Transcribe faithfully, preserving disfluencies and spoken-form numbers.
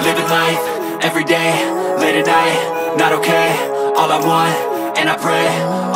living life, everyday, late at night, not okay. All I want, and I pray